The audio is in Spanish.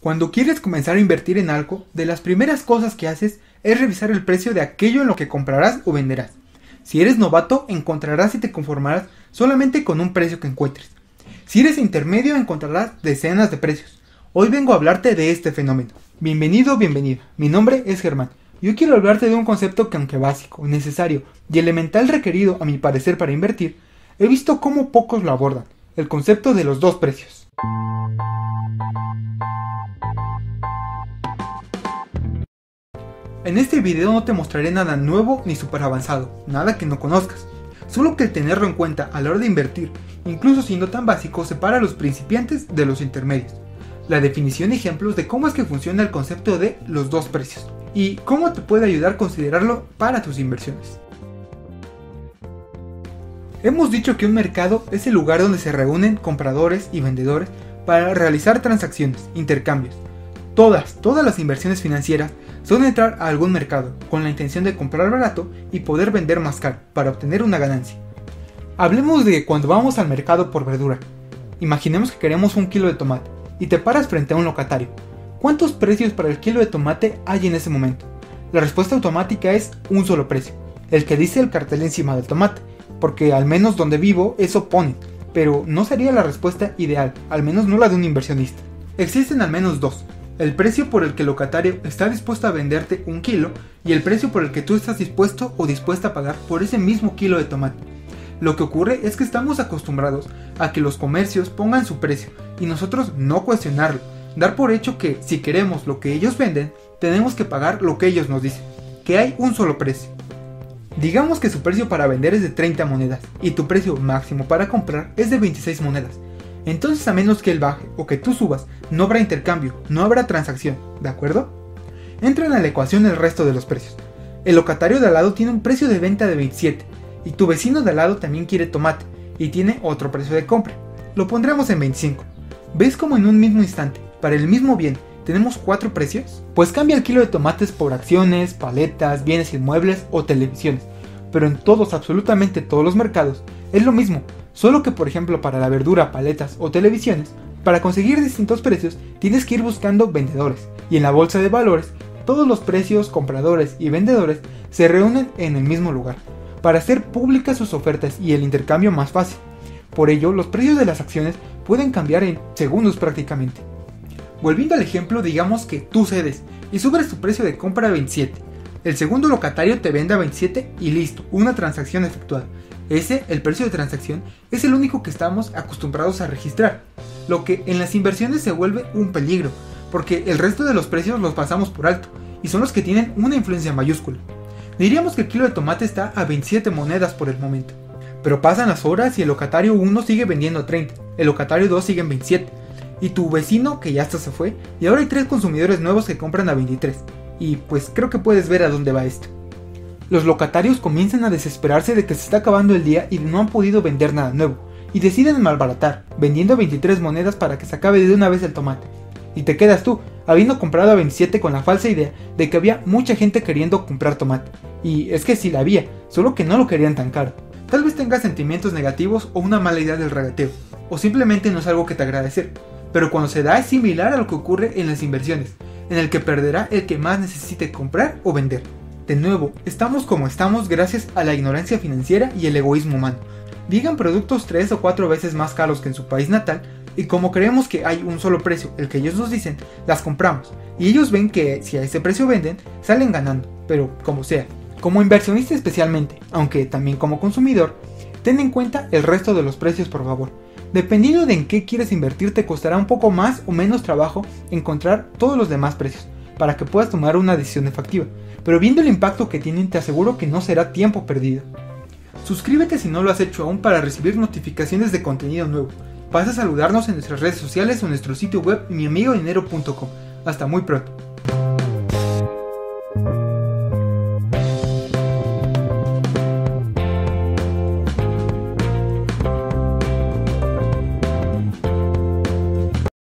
Cuando quieres comenzar a invertir en algo, de las primeras cosas que haces es revisar el precio de aquello en lo que comprarás o venderás. Si eres novato, encontrarás y te conformarás solamente con un precio que encuentres. Si eres intermedio, encontrarás decenas de precios. Hoy vengo a hablarte de este fenómeno. Bienvenido, bienvenida. Mi nombre es Germán. Y hoy quiero hablarte de un concepto que, aunque básico, necesario y elemental requerido a mi parecer para invertir, he visto cómo pocos lo abordan: el concepto de los dos precios. En este video no te mostraré nada nuevo ni super avanzado, nada que no conozcas, solo que el tenerlo en cuenta a la hora de invertir, incluso siendo tan básico, separa a los principiantes de los intermedios. La definición y ejemplos de cómo es que funciona el concepto de los dos precios y cómo te puede ayudar a considerarlo para tus inversiones. Hemos dicho que un mercado es el lugar donde se reúnen compradores y vendedores para realizar transacciones, intercambios. Todas las inversiones financieras son entrar a algún mercado con la intención de comprar barato y poder vender más caro para obtener una ganancia. Hablemos de cuando vamos al mercado por verdura. Imaginemos que queremos 1 kilo de tomate y te paras frente a un locatario. ¿Cuántos precios para el kilo de tomate hay en ese momento? La respuesta automática es un solo precio, el que dice el cartel encima del tomate, porque al menos donde vivo eso pone, pero no sería la respuesta ideal, al menos no la de un inversionista. Existen al menos dos: el precio por el que el locatario está dispuesto a venderte 1 kilo y el precio por el que tú estás dispuesto o dispuesta a pagar por ese mismo kilo de tomate. Lo que ocurre es que estamos acostumbrados a que los comercios pongan su precio y nosotros no cuestionarlo, dar por hecho que si queremos lo que ellos venden, tenemos que pagar lo que ellos nos dicen, que hay un solo precio. Digamos que su precio para vender es de 30 monedas y tu precio máximo para comprar es de 26 monedas. Entonces, a menos que él baje o que tú subas, no habrá intercambio, no habrá transacción, ¿de acuerdo? Entran a la ecuación el resto de los precios. El locatario de al lado tiene un precio de venta de 27 y tu vecino de al lado también quiere tomate y tiene otro precio de compra. Lo pondremos en 25. ¿Ves cómo en un mismo instante, para el mismo bien, tenemos 4 precios? Pues cambia el kilo de tomates por acciones, paletas, bienes inmuebles o televisiones, pero en todos, absolutamente todos los mercados, es lo mismo. Solo que, por ejemplo, para la verdura, paletas o televisiones, para conseguir distintos precios tienes que ir buscando vendedores, y en la bolsa de valores todos los precios, compradores y vendedores se reúnen en el mismo lugar, para hacer públicas sus ofertas y el intercambio más fácil. Por ello, los precios de las acciones pueden cambiar en segundos prácticamente. Volviendo al ejemplo, digamos que tú cedes y subes tu precio de compra a 27. El segundo locatario te vende a 27 y listo, una transacción efectuada. Ese, el precio de transacción, es el único que estamos acostumbrados a registrar, lo que en las inversiones se vuelve un peligro, porque el resto de los precios los pasamos por alto, y son los que tienen una influencia mayúscula. Diríamos que el kilo de tomate está a 27 monedas por el momento, pero pasan las horas y el locatario 1 sigue vendiendo a 30, el locatario 2 sigue en 27, y tu vecino que ya hasta se fue, y ahora hay 3 consumidores nuevos que compran a 23, y pues creo que puedes ver a dónde va esto. Los locatarios comienzan a desesperarse de que se está acabando el día y no han podido vender nada nuevo, y deciden malbaratar, vendiendo 23 monedas para que se acabe de una vez el tomate. Y te quedas tú, habiendo comprado a 27 con la falsa idea de que había mucha gente queriendo comprar tomate. Y es que sí la había, solo que no lo querían tan caro. Tal vez tengas sentimientos negativos o una mala idea del regateo, o simplemente no es algo que te agrade hacer, pero cuando se da es similar a lo que ocurre en las inversiones, en el que perderá el que más necesite comprar o vender. De nuevo, estamos como estamos gracias a la ignorancia financiera y el egoísmo humano. Digan productos 3 o 4 veces más caros que en su país natal, y como creemos que hay un solo precio, el que ellos nos dicen, las compramos, y ellos ven que si a ese precio venden, salen ganando, pero como sea. Como inversionista especialmente, aunque también como consumidor, ten en cuenta el resto de los precios, por favor. Dependiendo de en qué quieres invertir, te costará un poco más o menos trabajo encontrar todos los demás precios, para que puedas tomar una decisión efectiva. Pero viendo el impacto que tienen, te aseguro que no será tiempo perdido. Suscríbete si no lo has hecho aún para recibir notificaciones de contenido nuevo. Pasa a saludarnos en nuestras redes sociales o en nuestro sitio web miamigodinero.com. Hasta muy pronto.